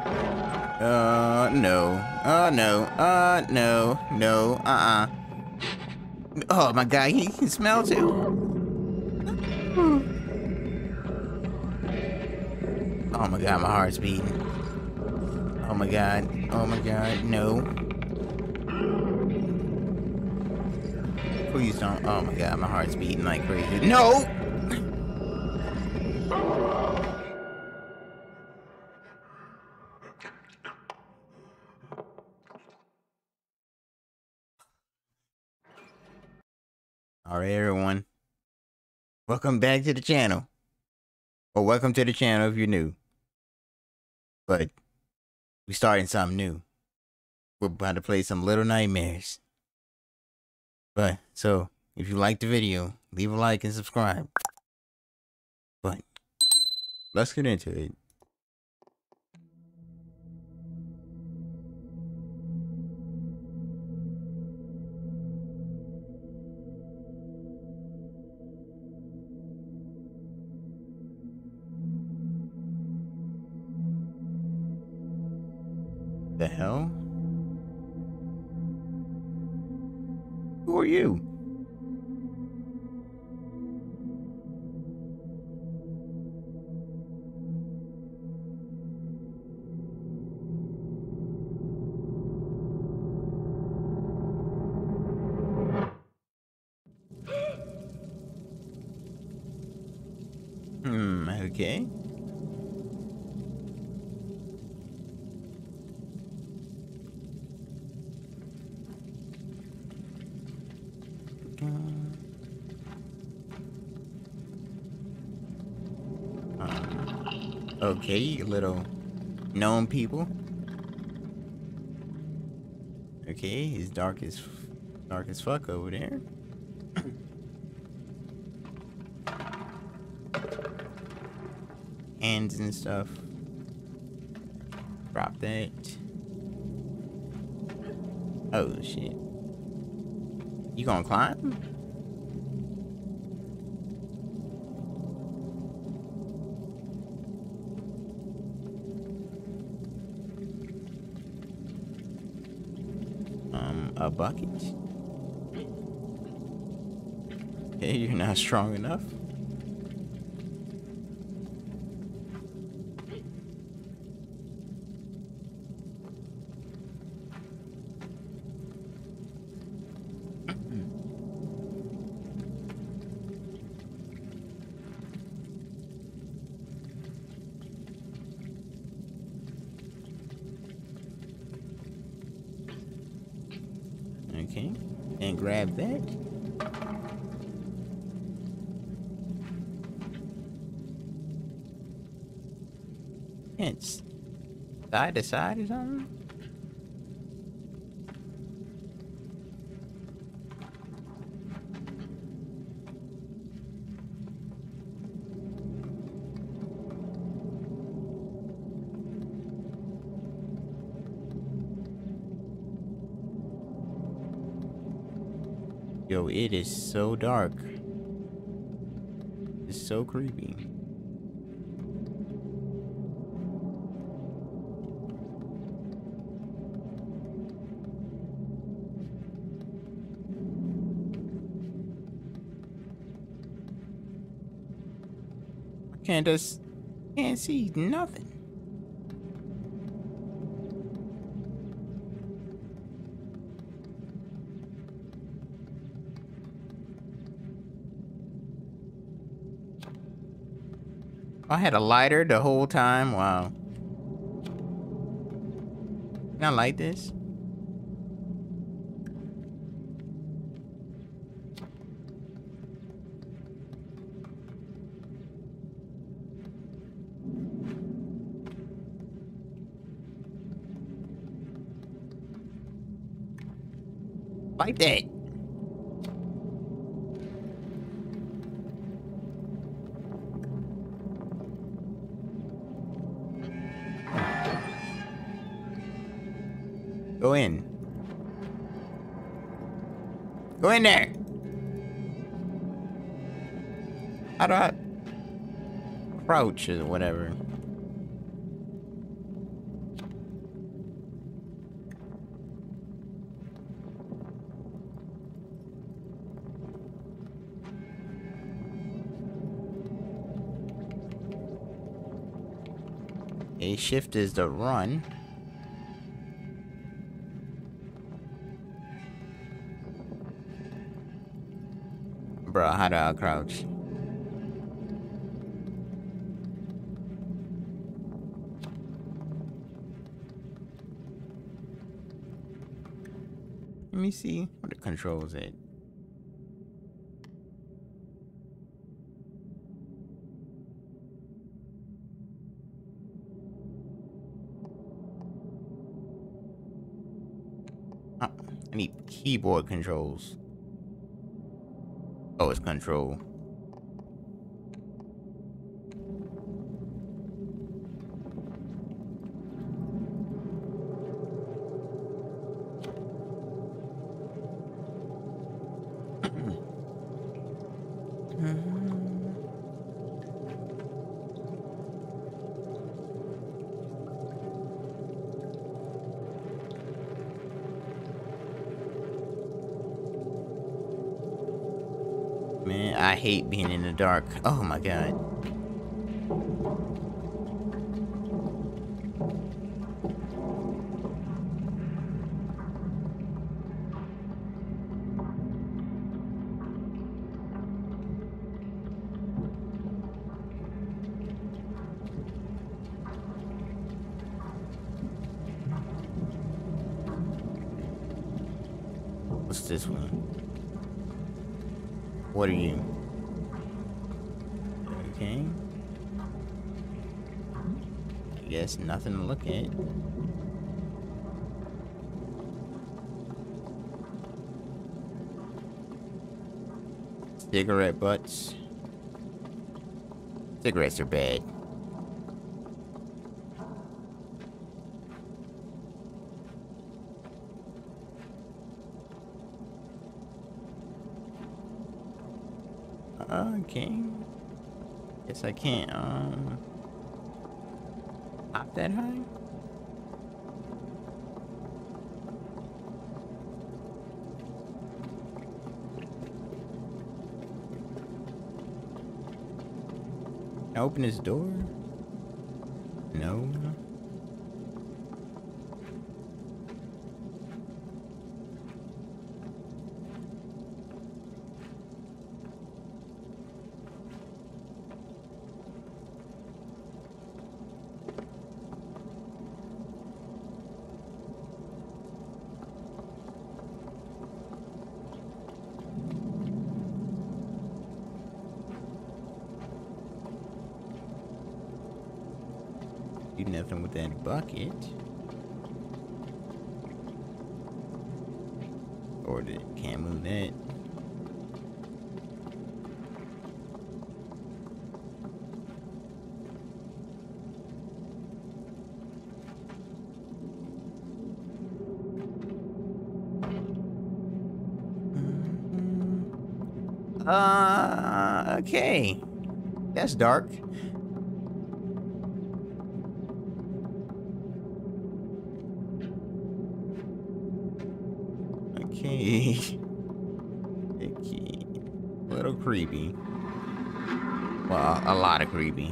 No. No. No. No. Oh my god, he can smell too. Oh my god, my heart's beating. Oh my god. Oh my god. No. Please don't. Oh my god, my heart's beating like crazy. No! Alright, everyone. Welcome back to the channel. Or welcome to the channel if you're new. But we're starting something new. We're about to play some Little Nightmares. But, so, if you liked the video, leave a like and subscribe. But, let's get into it. The hell? Who are you? Okay. Okay, you little gnome people. Okay, he's dark as fuck over there. Hands and stuff. Drop that. Oh shit. You gonna climb? A bucket? Okay, you're not strong enough. Okay, and grab that. It's side to side or something. Yo, it is so dark. It's so creepy. Can't see nothing. I had a lighter the whole time. Wow. Can I light this? Light that. Go in. Go in there. How do I crouch or whatever? A shift is the run. Bro, how do I crouch? Let me see what the controls at. I need keyboard controls. Oh, it's control. Man, I hate being in the dark. Oh my god. What's this one? What are you? Okay. I guess nothing to look at. Cigarette butts. Cigarettes are bad. Okay. Guess I can't, hop that high? Can I open this door? No. Do nothing with that bucket. Or can't move that. Okay. That's dark. Okay. Okay. A little creepy. Well, a lot of creepy.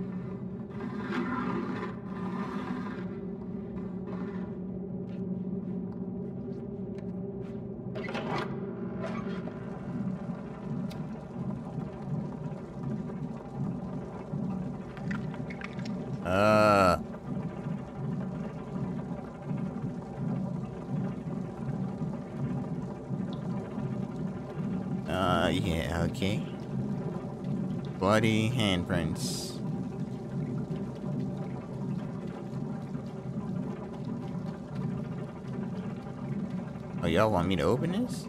Yeah, okay. Bloody handprints. Oh, y'all want me to open this?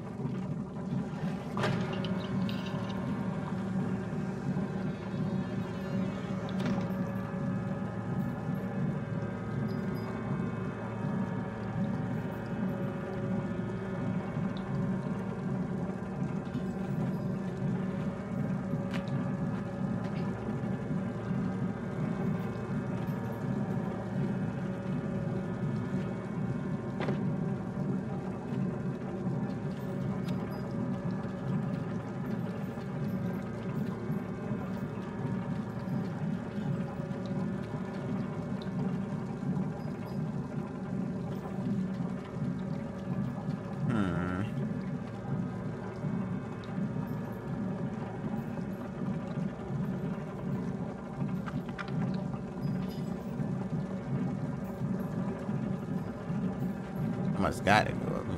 must gotta go up here.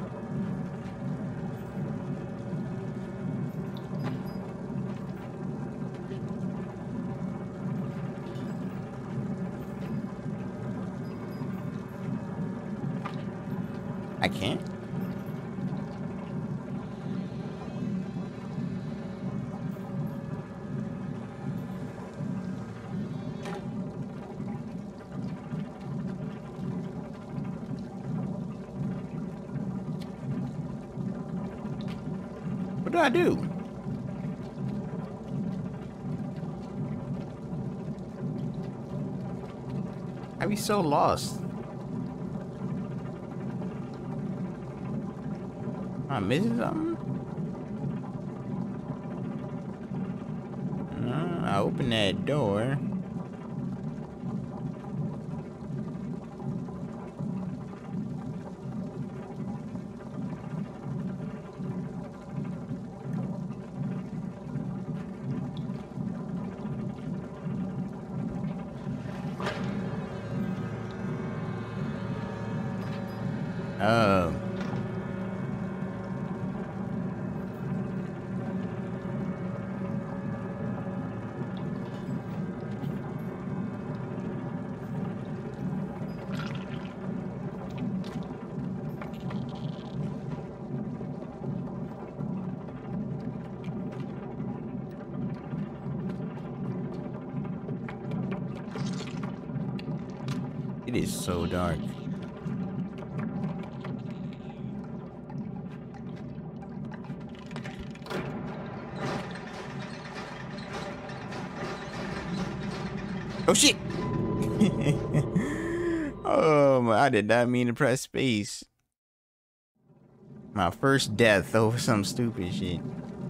I can't. What do I do? I be so lost. Am I missing something? No, I opened that door. Oh. It is so dark. Oh shit! Oh, I did not mean to press space. My first death over some stupid shit.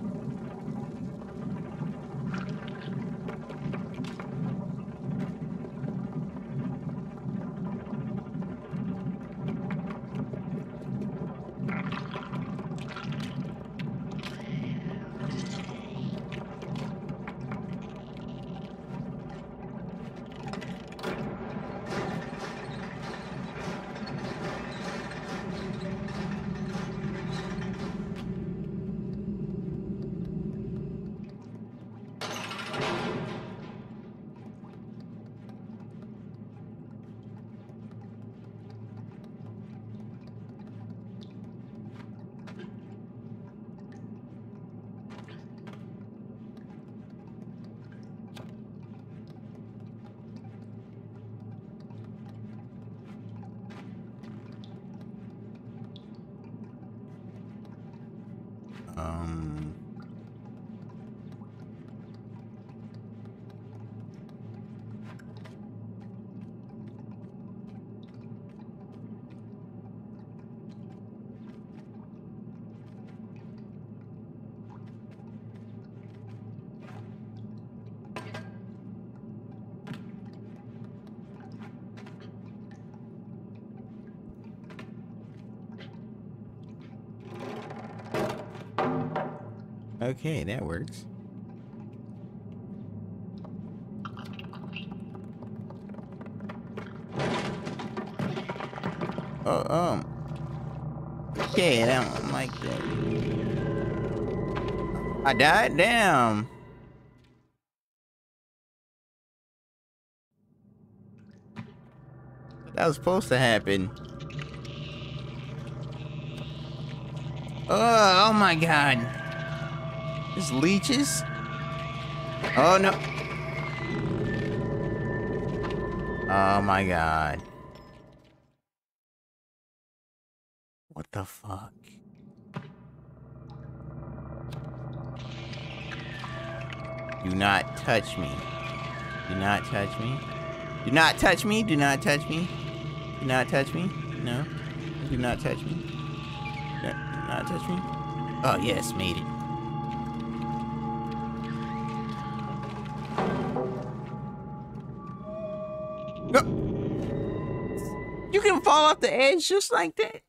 Okay, that works. Oh, okay, I don't like that. I died? Damn. That was supposed to happen. Oh my god. There's leeches? Oh no. Oh my god. What the fuck? Do not touch me. Do not touch me. Do not touch me. Do not touch me. Do not touch me. No. Do not touch me. No, do not touch me. Oh yes, made it. No. You can fall off the edge just like that.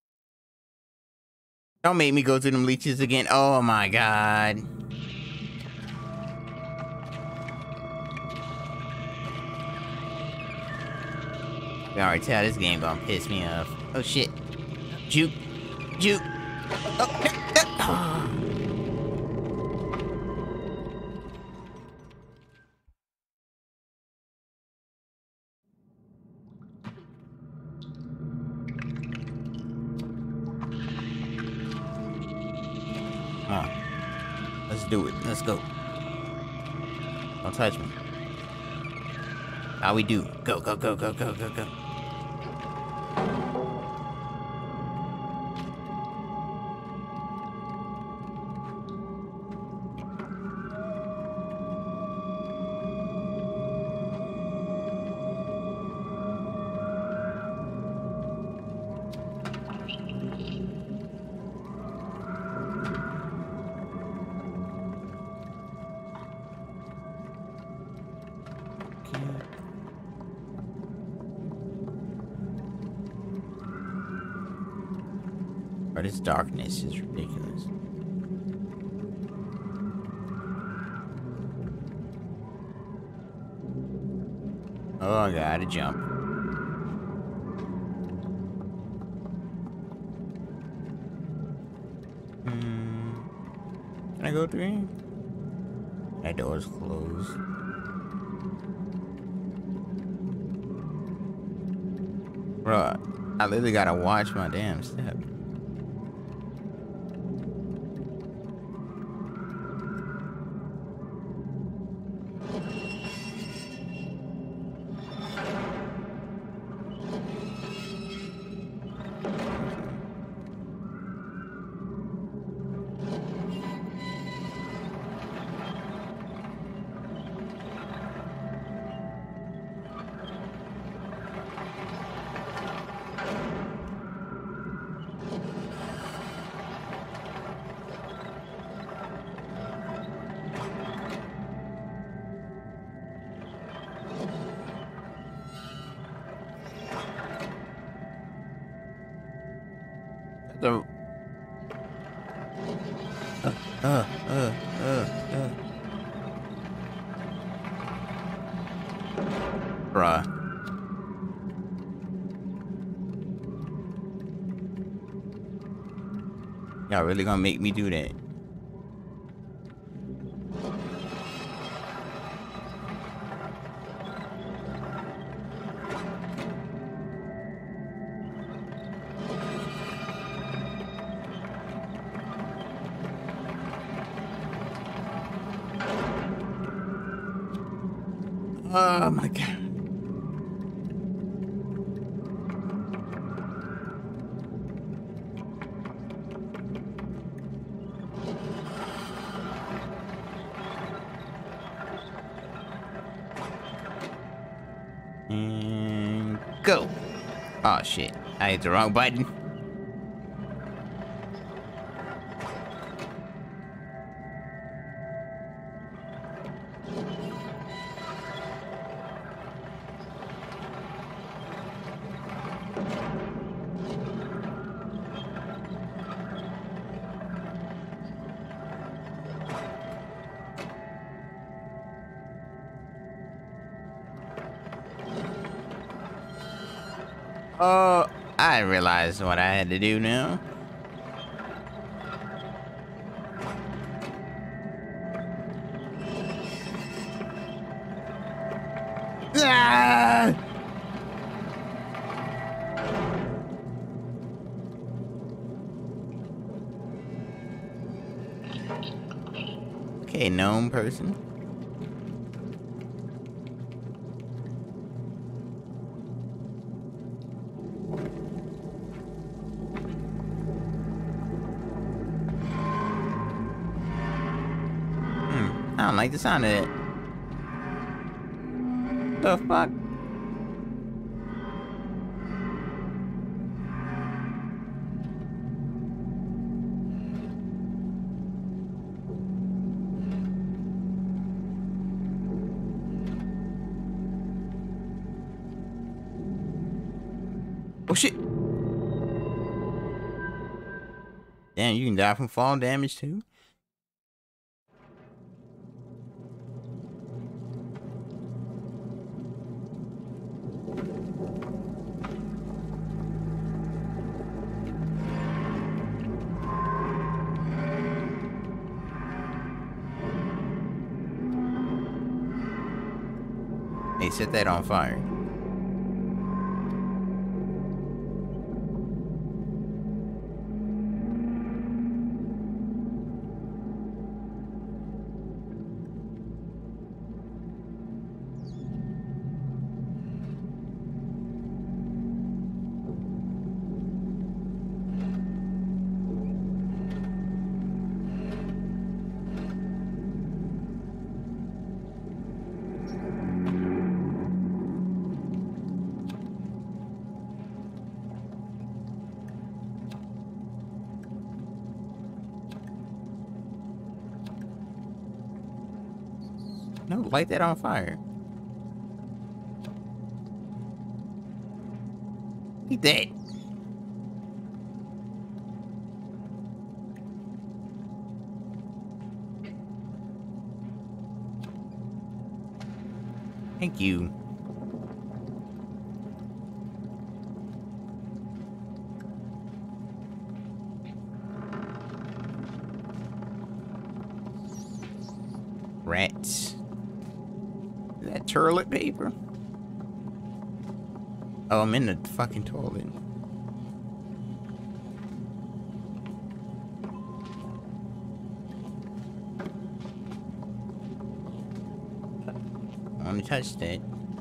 Don't make me go through them leeches again. Oh my god. You can already tell this game gonna piss me off. Oh shit. Juke. Juke. Oh, no, no. Come on. Let's do it. Let's go. Don't touch me. How we do? Go, go, go, go, go, go, go. But its darkness is ridiculous. Oh, I gotta jump. Can I go through here? That door's closed. Bruh, I literally gotta watch my damn step. The bruh. Y'all really gonna make me do that? Oh my god. And go. Oh shit. I hit the wrong button. Oh, I realized what I had to do now. Ah! Okay, gnome person. I don't like the sound of it. The fuck? Oh shit. Damn, you can die from fall damage too? set that on fire. No, light that on fire. Eat that. Thank you. Rats. Is that toilet paper? Oh, I'm in the fucking toilet. I want to touch that.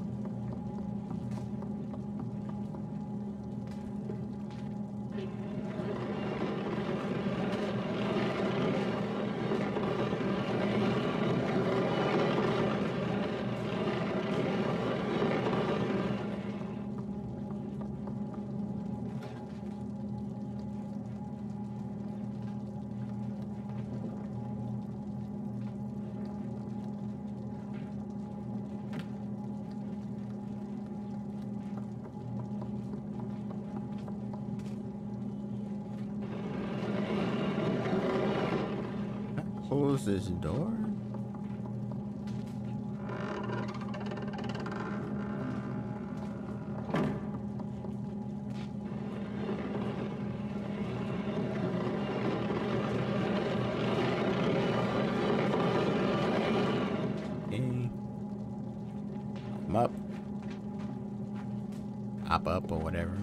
Close this door. Okay. Come up. Hop up or whatever.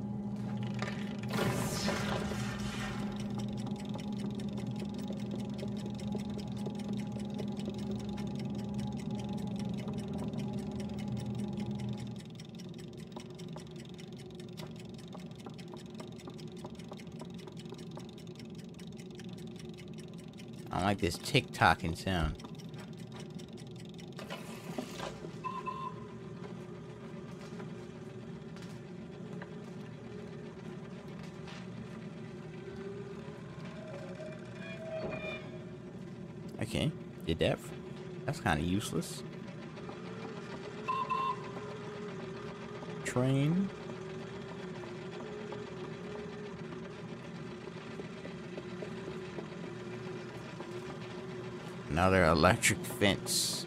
I don't like this tick-tocking sound. Okay, did that. That's kind of useless. Train. Another electric fence.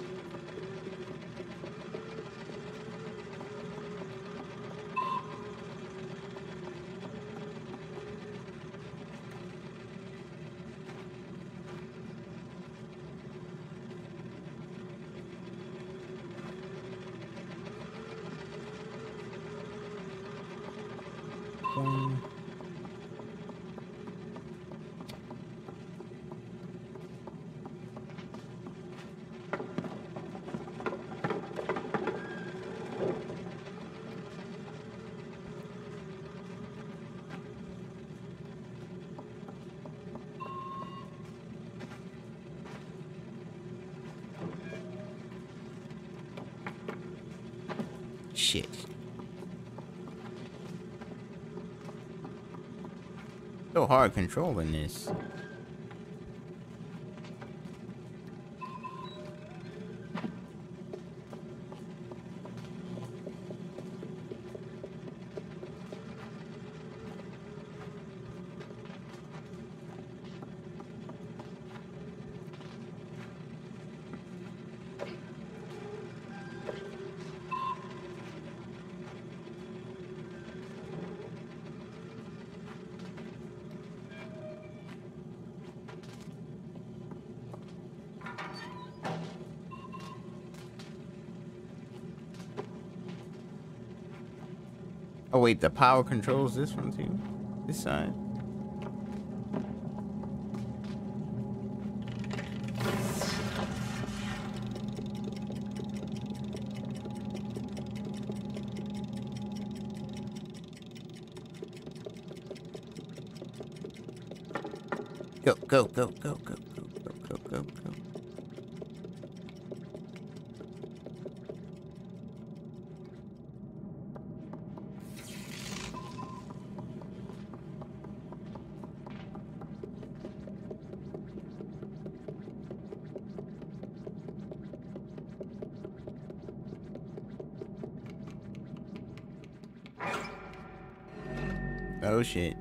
Shit. So hard controlling this. Oh wait, the power controls this one too. This side. Go, go, go, go, go, go, go, go, go, go. Oh shit.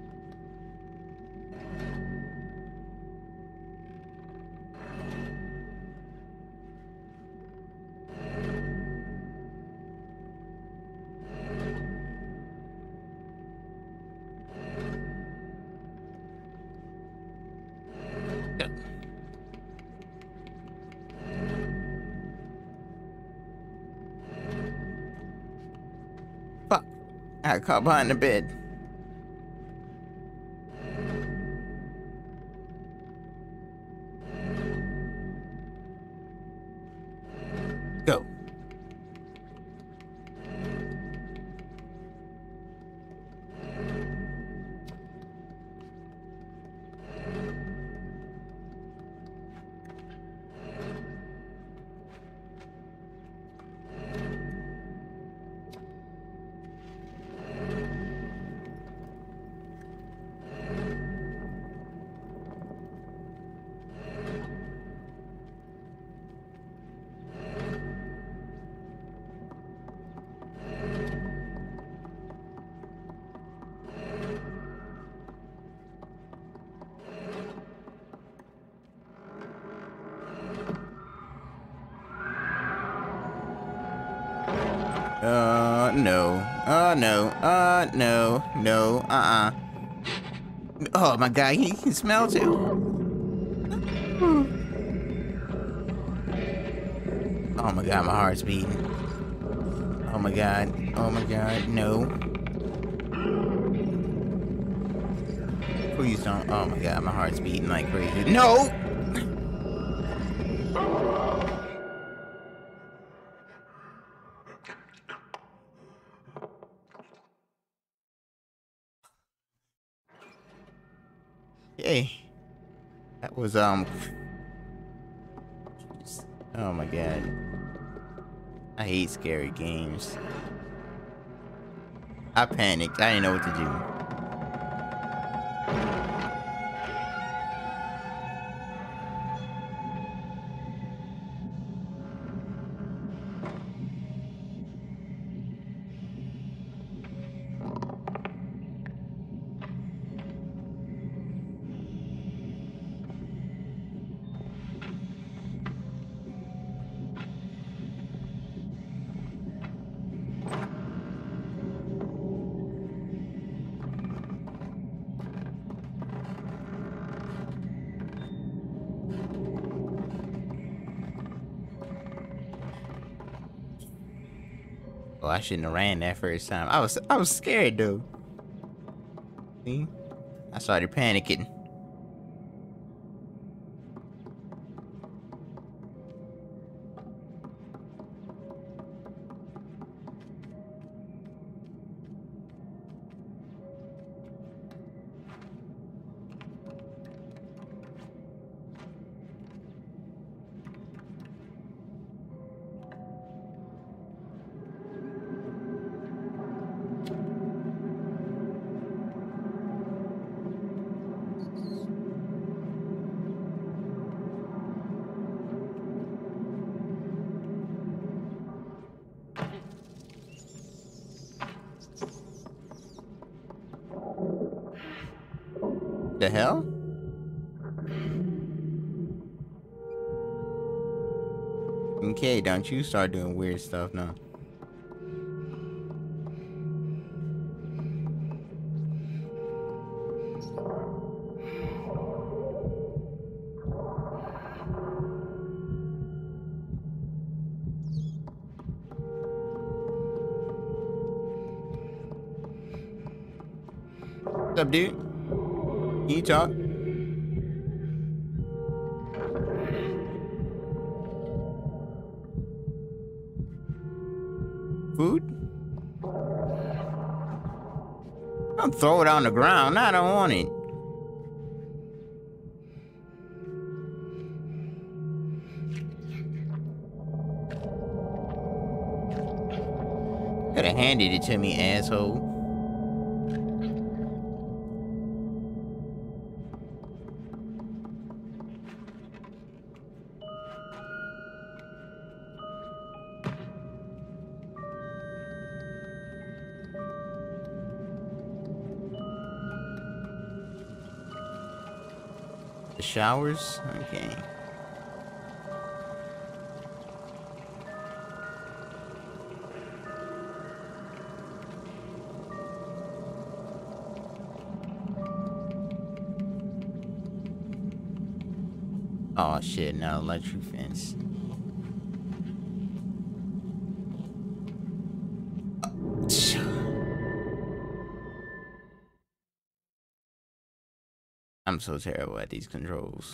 Fuck. I got caught behind the bed. Go. No. No. Oh my god, he can smell too. Oh my god, my heart's beating. Oh my god. Oh my god, no. Please don't. Oh my god, my heart's beating like crazy. No! Hey. That was, oh my god. I hate scary games. I panicked. I didn't know what to do. Oh, I shouldn't have ran that first time. I was scared though. See? I started panicking. The hell? Okay, don't you start doing weird stuff now. What's up, dude? Can you talk? Food? Don't throw it on the ground. I don't want it. Could have handed it to me, asshole. The showers? Okay. Oh shit, now electric fence. I'm so terrible at these controls.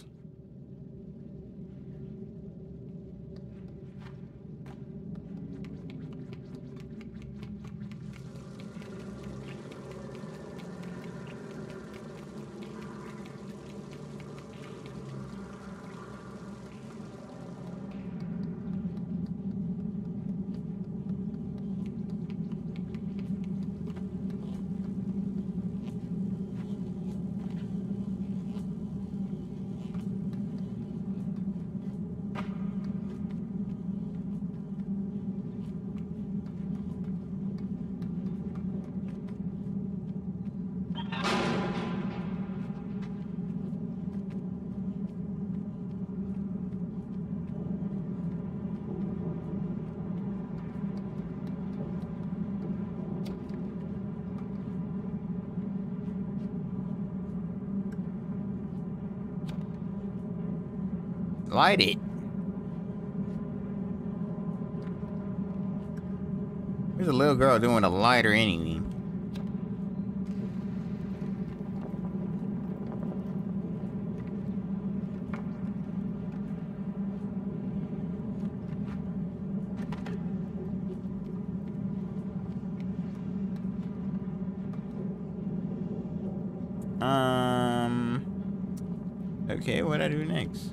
Light it. There's a little girl doing a lighter anyway. Okay, what I do next?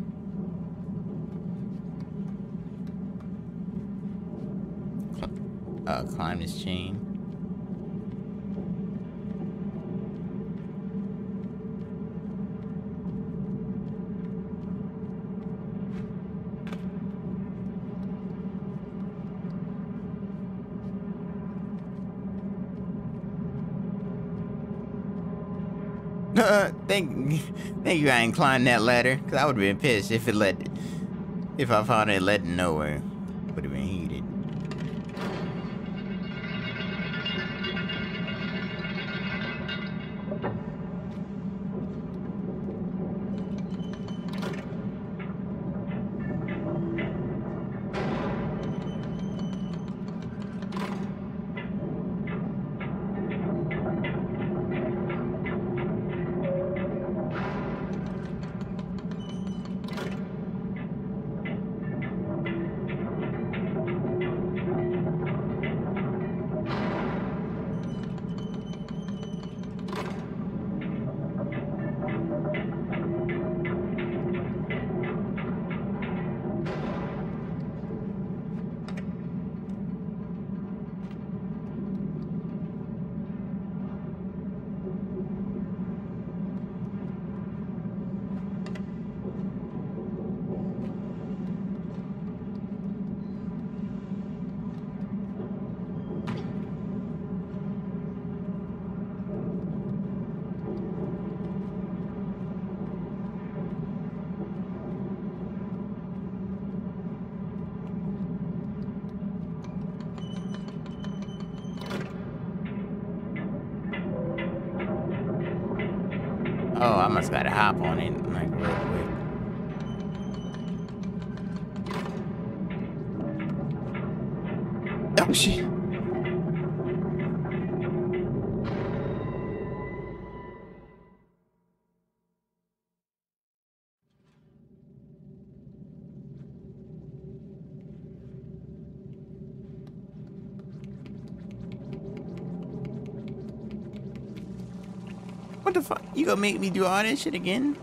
Climb this chain. Thank you I ain't climbed that ladder, cause I would've been pissed if I found it led nowhere. Would've been heated. Oh, I must gotta hop on it like real quick. Oh shit. What the fuck? You gonna make me do all that shit again?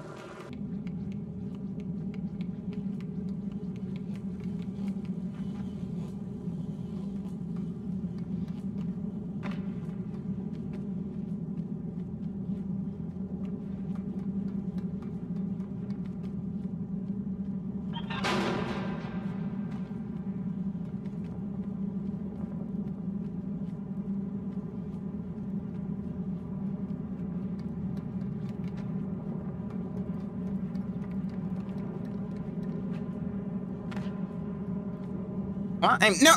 No.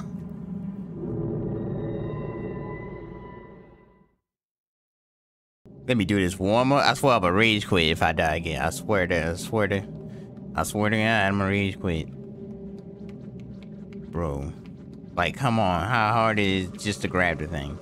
Let me do this one more. I swear I'm gonna rage quit if I die again. I swear to God, I'm gonna rage quit. Bro. Like, come on. How hard is it just to grab the thing?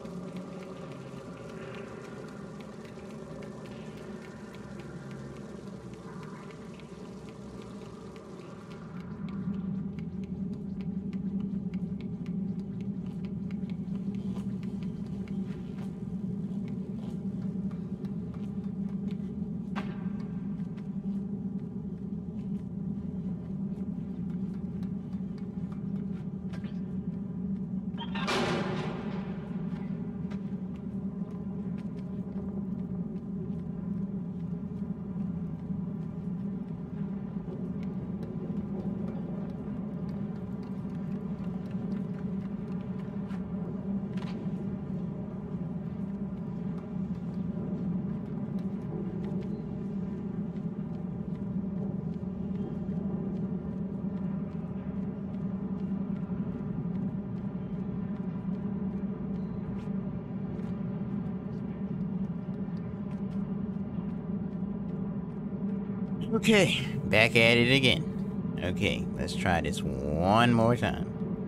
Okay, back at it again. Okay, let's try this one more time.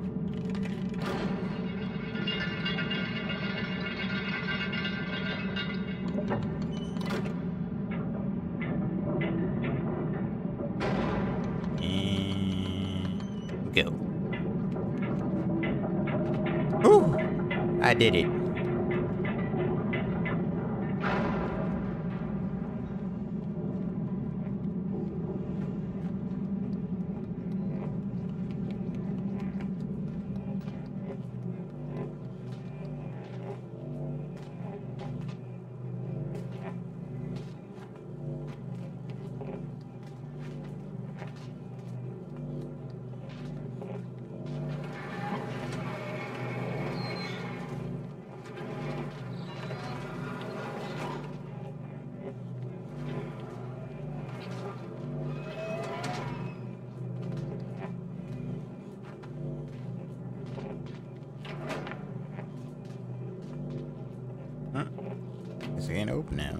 And go. Ooh, I did it. This ain't open now.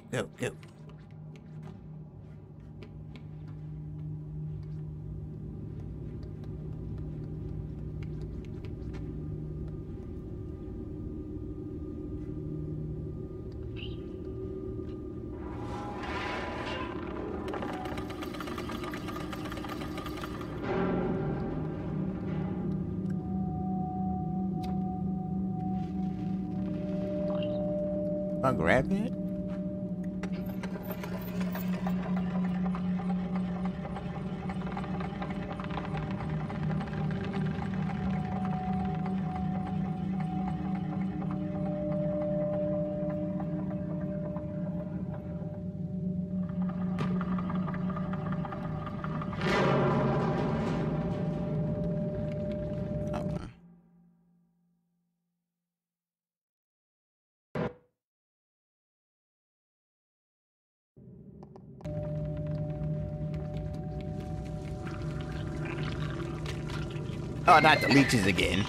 go, go. I'll grab it. Oh, not the leeches again.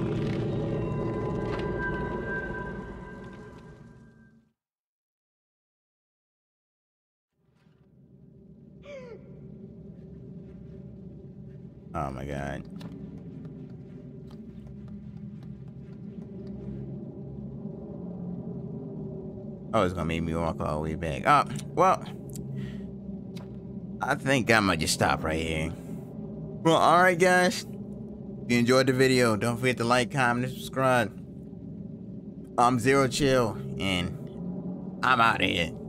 Oh my god. Oh, it's gonna make me walk all the way back. Oh, well, I think I might just stop right here. Well, alright guys. If you enjoyed the video, don't forget to like, comment, and subscribe. I'm Zero Chill, and I'm out of here.